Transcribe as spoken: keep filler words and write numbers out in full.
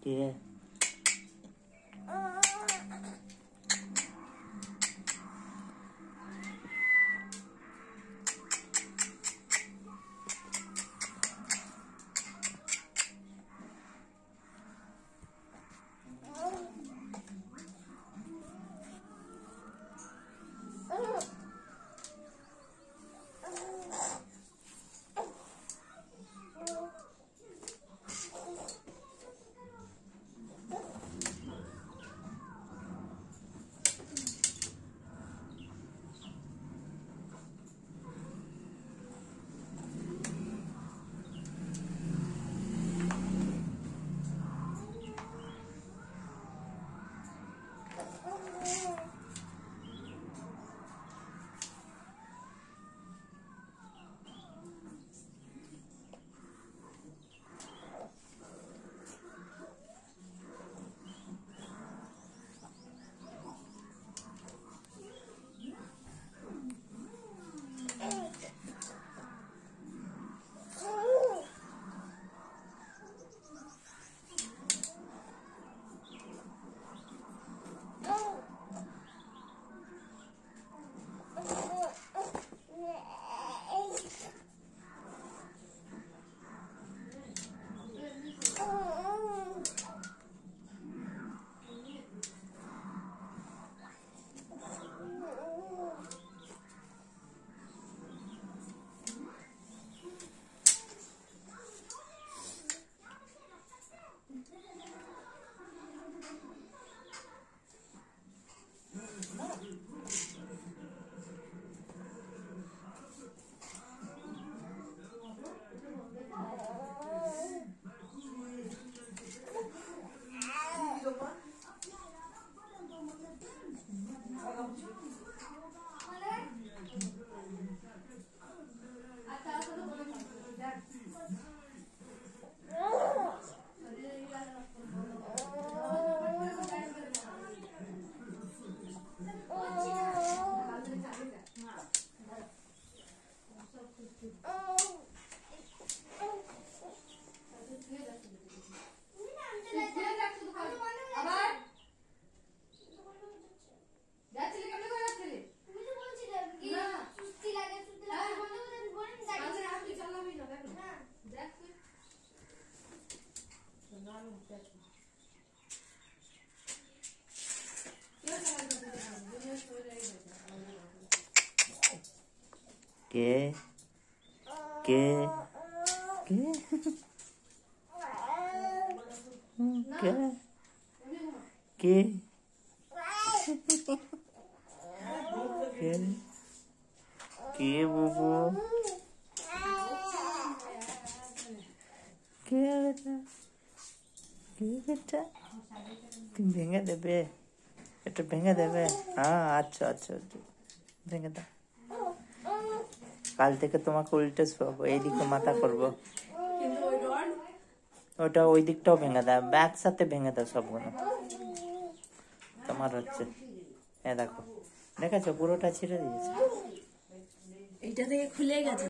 কে কে কে কে কে কে কে কে বুবু কে বেটা কে বেটা তুমি ভেঙে দেবে এটা ভেঙে দেবে হ্যাঁ আচ্ছা আচ্ছা ভেঙে দাও কাল থেকে তোমাকে উল্টে শোবো এইদিকে মাথা করবো ওটা ওই দিকটাও ভেঙে দাও একসাথে ভেঙে দাও সবগুলো তোমার হচ্ছে এ দেখো দেখেছো পুরোটা ছিঁড়ে দিয়েছে এইটা থেকে খুলে গেছে।